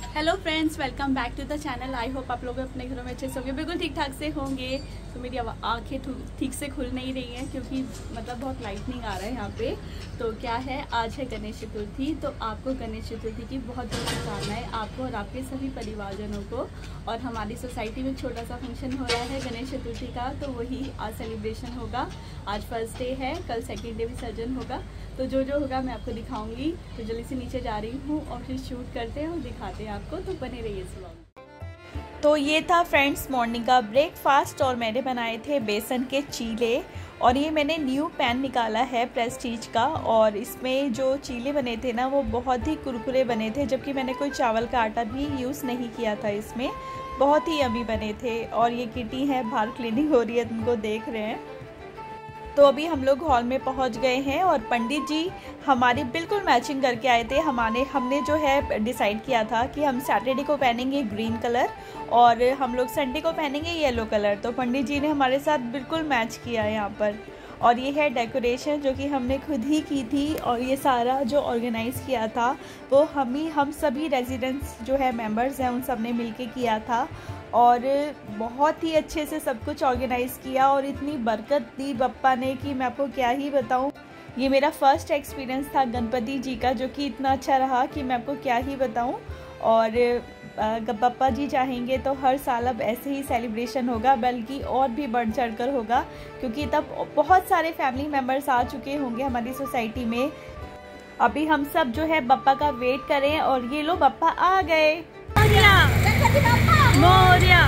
Hello friends, welcome back to the channel. I hope आप लोग अपने घरों में अच्छे से होंगे, बिल्कुल ठीक ठाक से होंगे। तो मेरी आंखें ठीक से खुल नहीं रही हैं क्योंकि मतलब बहुत लाइटनिंग आ रहा है यहाँ पे। तो क्या है, आज है गणेश चतुर्थी। तो आपको गणेश चतुर्थी की बहुत बहुत शुभकामनाएं, आपको और आपके सभी परिवारजनों को। और हमारी सोसाइटी में छोटा सा फंक्शन हो रहा है गणेश चतुर्थी का, तो वही आज सेलिब्रेशन होगा। आज फर्स्ट डे है, कल सेकेंड डे विसर्जन होगा। तो जो होगा मैं आपको दिखाऊंगी। तो जल्दी से नीचे जा रही हूँ और फिर शूट करते हैं और दिखाते हैं आपको। तो बने रहिए इस व्लॉग। तो ये था फ्रेंड्स मॉर्निंग का ब्रेकफास्ट और मैंने बनाए थे बेसन के चीले। और ये मैंने न्यू पैन निकाला है प्रेस्टीज का, और इसमें जो चीले बने थे ना वो बहुत ही कुरकुरे बने थे, जबकि मैंने कोई चावल का आटा भी यूज़ नहीं किया था इसमें। बहुत ही यम्मी बने थे। और ये किटी है, बाहर क्लीनिंग हो रही है, तुमको देख रहे हैं। तो अभी हम लोग हॉल में पहुंच गए हैं और पंडित जी हमारी बिल्कुल मैचिंग करके आए थे। हमने जो है डिसाइड किया था कि हम सैटरडे को पहनेंगे ग्रीन कलर और हम लोग संडे को पहनेंगे येलो कलर। तो पंडित जी ने हमारे साथ बिल्कुल मैच किया है यहाँ पर। और ये है डेकोरेशन जो कि हमने खुद ही की थी, और ये सारा जो ऑर्गेनाइज़ किया था वो हम सभी रेजिडेंट्स जो है मेंबर्स हैं उन सब ने मिल के किया था। और बहुत ही अच्छे से सब कुछ ऑर्गेनाइज़ किया और इतनी बरकत दी बप्पा ने कि मैं आपको क्या ही बताऊं। ये मेरा फर्स्ट एक्सपीरियंस था गणपति जी का, जो कि इतना अच्छा रहा कि मैं आपको क्या ही बताऊं। और बप्पा जी चाहेंगे तो हर साल अब ऐसे ही सेलिब्रेशन होगा, बल्कि और भी बढ़ चढ़ कर होगा, क्योंकि तब बहुत सारे फैमिली मेम्बर्स आ चुके होंगे हमारी सोसाइटी में। अभी हम सब जो है बप्पा का वेट करें। और ये लो बप्पा आ गए। मोरिया मोरिया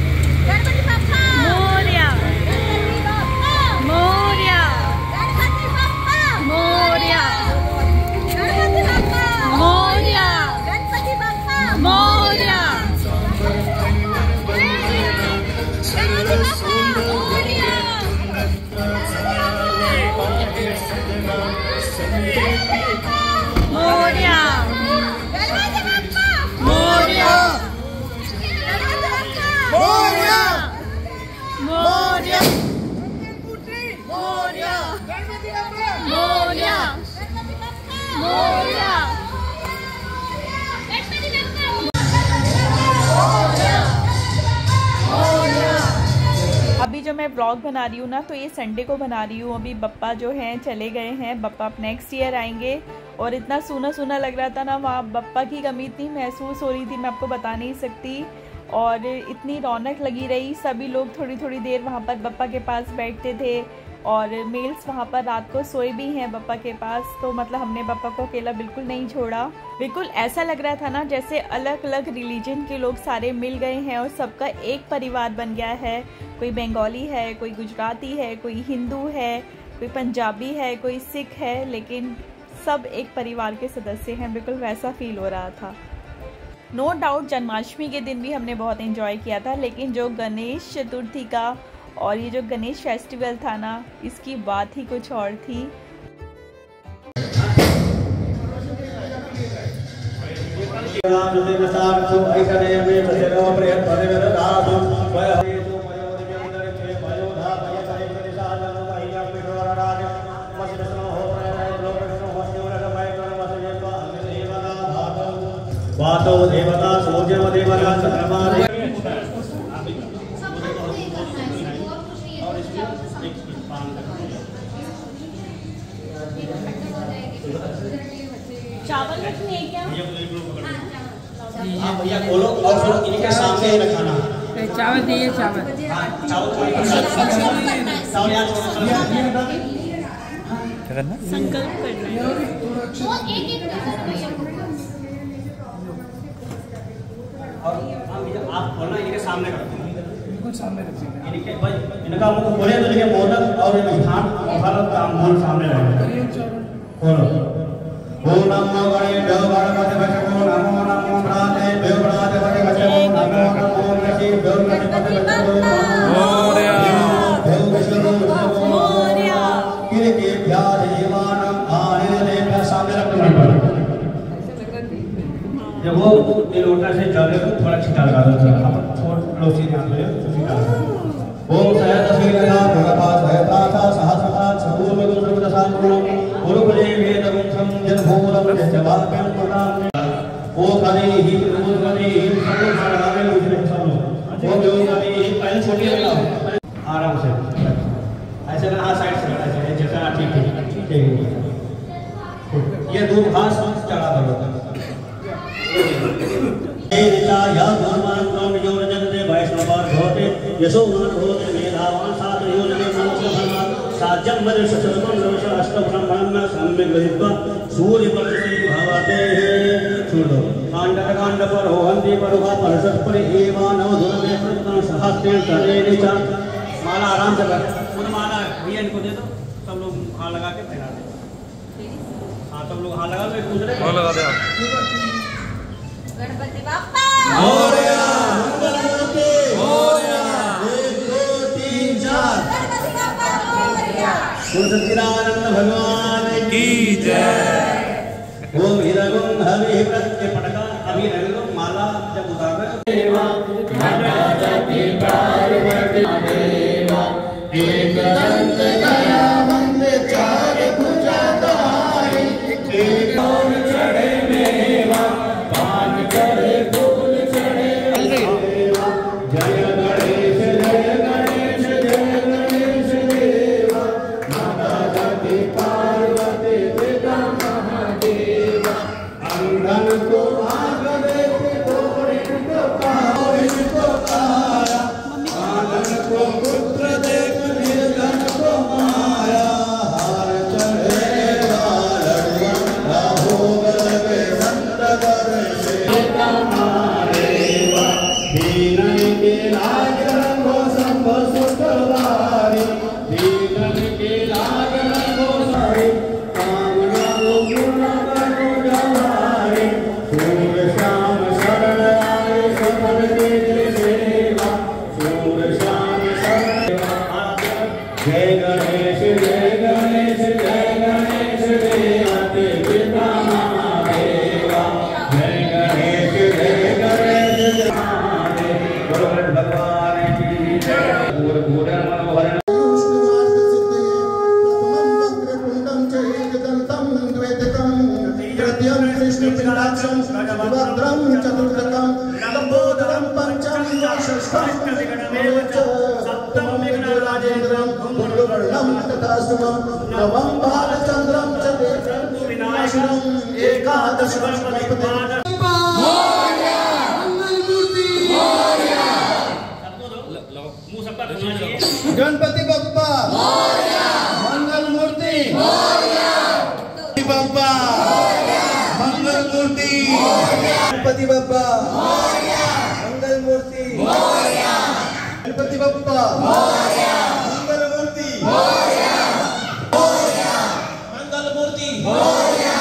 मोरिया मोरिया मोरिया मोरिया। अभी जो मैं व्लॉग बना रही हूँ ना, तो ये संडे को बना रही हूँ। अभी बप्पा जो हैं चले गए हैं, बप्पा अब नेक्स्ट ईयर आएंगे। और इतना सूना सूना लग रहा था ना, वहाँ बप्पा की कमी इतनी महसूस हो रही थी, मैं आपको बता नहीं सकती। और इतनी रौनक लगी रही, सभी लोग थोड़ी थोड़ी देर वहाँ पर बप्पा के पास बैठते थे। और मेल्स वहाँ पर रात को सोए भी हैं बप्पा के पास। तो मतलब हमने बप्पा को अकेला बिल्कुल नहीं छोड़ा। बिल्कुल ऐसा लग रहा था ना जैसे अलग अलग रिलीजन के लोग सारे मिल गए हैं और सबका एक परिवार बन गया है। कोई बंगाली है, कोई गुजराती है, कोई हिंदू है, कोई पंजाबी है, कोई सिख है, लेकिन सब एक परिवार के सदस्य हैं। बिल्कुल वैसा फील हो रहा था। नो डाउट जन्माष्टमी के दिन भी हमने बहुत एंजॉय किया था, लेकिन जो गणेश चतुर्थी का और ये जो गणेश फेस्टिवल था ना, इसकी बात ही कुछ और थी। देवता सूर्य देवता चंद्रमा चावल रखनी है क्या? हाँ भैया खोलो और फिर इनके सामने ही रखाना। चावल चाहिए, चावल संकल्प करना है। और आप खोलना, इनके सामने रखो, बिल्कुल सामने रखिए। इनके भाई इनका मुंह खोले तो इनके मोदक और धान काम मूल सामने रहेगा। खोलो। ओम नमो गणेशाय गणपते बचको नमो नमो प्राते देवराते बचको नमो नमो ऋषि देवराते बचको मोरया मोरया किरके व्याध जीवानम आने देव सामने रखना। जब वो ये लोटा से जल को थोड़ा छिटा लगा दो, आप थोड़ा लोसी ध्यान दो, छिटा। ओम सहत श्रीलता भगवान सहता सहस्रता सबूर में गुरु दशान गुरु वेद गुंसम जन भूरम जवाकं पुराण ओ कले ही प्रभु दूब घास चढ़ा करो। या भगवान कौन योर जगते वैष्णवार होते यशोमान होते मेधावान सात योर के मनोज भगवान साजम मदे सचरतम नवश अष्टम ब्रह्मण्य सम्यक गृहीत्वा सूर्य वर्षसे भवते। सुनो कांड कांड पर होहंति परुवा परसत पर एवानव धुरमे प्रतन सहस्तेन तदेनि च। माला आराम से कर, खुद माला भैया इनको दे दो, सब लोग हाथ लगा के पहना दे। हाँ सब लोग हाथ लगा लो, एक दूसरे को लगा दे। गणपति बाप्पा मोरया, मंगलमूर्ति मोरया, 1 2 3 4 गणपति बाप्पा मोरया। सच्चिदानंद भगवान की जय। ओम हिरगुं हरि प्रत्य पटका अभी रंगो माला जब उतार देवा गणपति पार्वती देवा एक दंत दयावंत चार भुजाधारी एक और चढ़े मेवा पान करे फूल चढ़े देवा। जय गणेश जय गणेश जय गणेश देवा माता सती पार्वती पिता महादेवा। अंगन को आग देते तोड़ इनको काया आंगन को पुत्र देख निर्धन को माया। हार चढ़ेगा लड़ुआ भोग लगे संत दर्शे मारेवा। दीनन के लाज रखो शंभो सुखवारी दीनन के लाज रखो सारी कामना को पूर्ण करो जवारी। सूर्य श्याम शरण आए सफल तेरे सेवा सूर्य श्याम शरण। जय गणेश जय गणेश जय गणेश देवा ते पिता महादेवा। जय गणेश जय गणेश जय महादेव। भगवान की जय। पूर्ण पूर्ण मनोहर भद्रं चतुर्दकं लंबोदरं पंचम सप्तमं राजेन्द्रं पुण्यवर्णं तथा शुभं नवं बालचन्द्रं च विनाशनम् एकादश गणपति मोरया मंगलमूर्ति मोरया। गणपति बप्पा मोरया मंगलमूर्ति मोरया। बप्पा मंगलमूर्ति गणपति बप्पा मंगलमूर्ति गणपति बप्पा मंगलमूर्ति मंगलमूर्ति मोरया।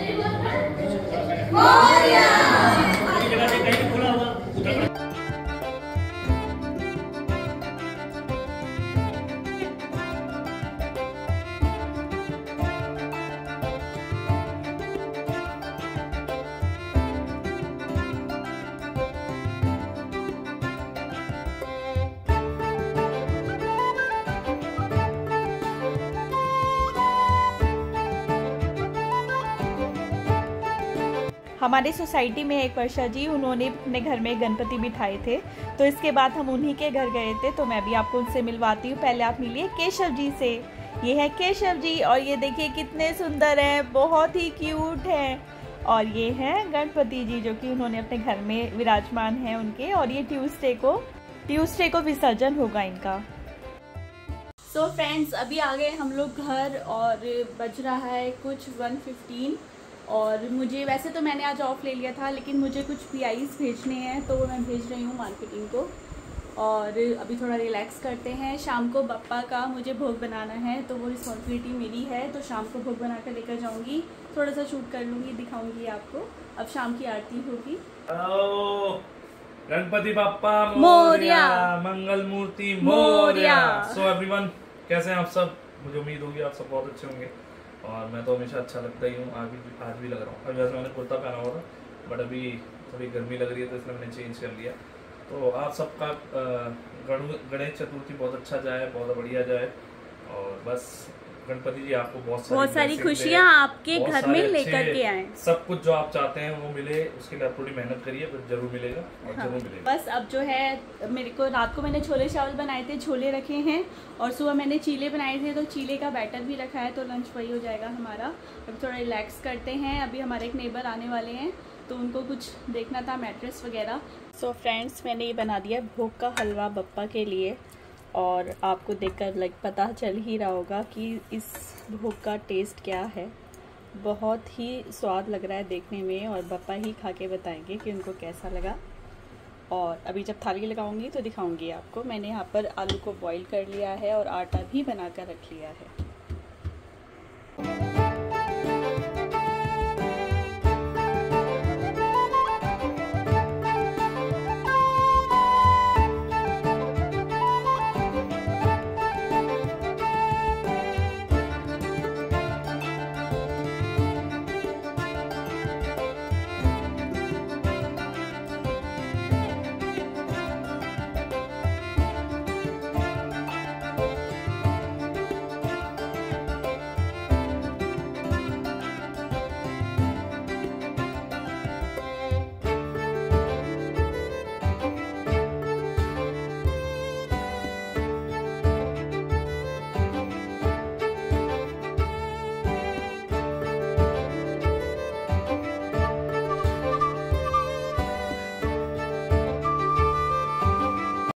हमारे सोसाइटी में एक वर्षा जी, उन्होंने अपने घर में गणपति बिठाए थे, तो इसके बाद हम उन्हीं के घर गए थे। तो मैं भी आपको उनसे मिलवाती हूँ। पहले आप मिलिए केशव जी से। ये है केशव जी और ये देखिए कितने सुंदर हैं, बहुत ही क्यूट हैं। और ये हैं गणपति जी जो कि उन्होंने अपने घर में विराजमान हैं उनके। और ये ट्यूसडे को विसर्जन होगा इनका। सो फ्रेंड्स, अभी आ गए हम लोग घर और बज रहा है कुछ 1:15। और मुझे वैसे तो मैंने आज ऑफ ले लिया था, लेकिन मुझे कुछ PIs भेजने हैं तो मैं भेज रही हूँ मार्केटिंग को। और अभी थोड़ा रिलैक्स करते हैं। शाम को बप्पा का मुझे भोग बनाना है, तो वो रिस्पॉन्सिबिलिटी मेरी है। तो शाम को भोग बना कर लेकर जाऊँगी, थोड़ा सा शूट कर लूँगी, दिखाऊँगी आपको। अब शाम की आरती होगी। गणपति बाप्पा मोरया, मंगल मूर्ति मोरया। सो एवरीवन, कैसे हैं आप सब? मुझे उम्मीद होगी आप सब बहुत अच्छे होंगे। और मैं तो हमेशा अच्छा लगता ही हूँ, आज भी लग रहा हूँ। अभी वैसे मैंने कुर्ता पहना हुआ था, बट अभी थोड़ी गर्मी लग रही है तो इसलिए मैंने चेंज कर लिया। तो आप सबका गणेश चतुर्थी बहुत अच्छा जाए, बहुत बढ़िया जाए। और बस गणपति जी आपको बहुत सारी खुशियाँ आपके घर में लेकर के आए। सब कुछ जो आप चाहते हैं वो मिले, उसके लिए आप थोड़ी मेहनत करिए, फिर जरूर मिलेगा और हाँ, जरूर मिलेगा। बस अब जो है मेरे को रात को मैंने छोले चावल बनाए थे, छोले रखे हैं, और सुबह मैंने चीले बनाए थे, तो चीले का बैटर भी रखा है, तो लंच वही हो जाएगा हमारा। अब थोड़ा रिलैक्स करते हैं। अभी हमारे एक नेबर आने वाले हैं, तो उनको कुछ देखना था, मैट्रेस वगैरह। सो फ्रेंड्स, मैंने ये बना दिया भोग का हलवा बप्पा के लिए, और आपको देखकर पता चल ही रहा होगा कि इस भोग का टेस्ट क्या है। बहुत ही स्वाद लग रहा है देखने में, और बप्पा ही खा के बताएंगे कि उनको कैसा लगा। और अभी जब थाली लगाऊंगी तो दिखाऊंगी आपको। मैंने यहाँ पर आलू को बॉईल कर लिया है और आटा भी बना कर रख लिया है।